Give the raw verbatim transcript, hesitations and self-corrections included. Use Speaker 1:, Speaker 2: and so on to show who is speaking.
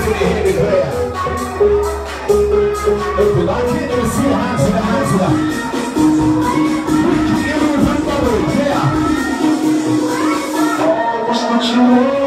Speaker 1: when they hear me play. If you like it, let me see your hands in the hands of that. We can give you a bubble, yeah. Oh, what's what you want?